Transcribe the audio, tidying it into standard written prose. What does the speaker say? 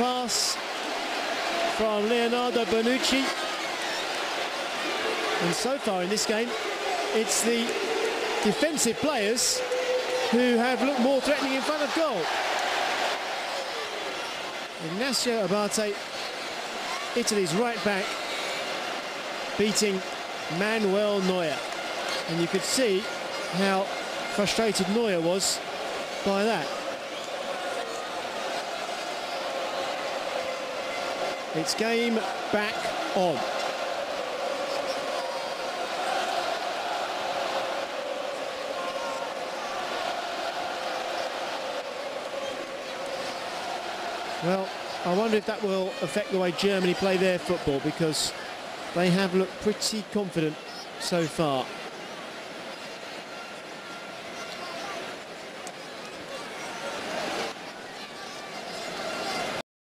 pass from Leonardo Bonucci. And so far in this game, it's the defensive players who have looked more threatening in front of goal. Ignazio Abate, Italy's right back, beating Manuel Neuer. And you could see how frustrated Neuer was by that. It's game back on. Well, I wonder if that will affect the way Germany play their football, because they have looked pretty confident so far.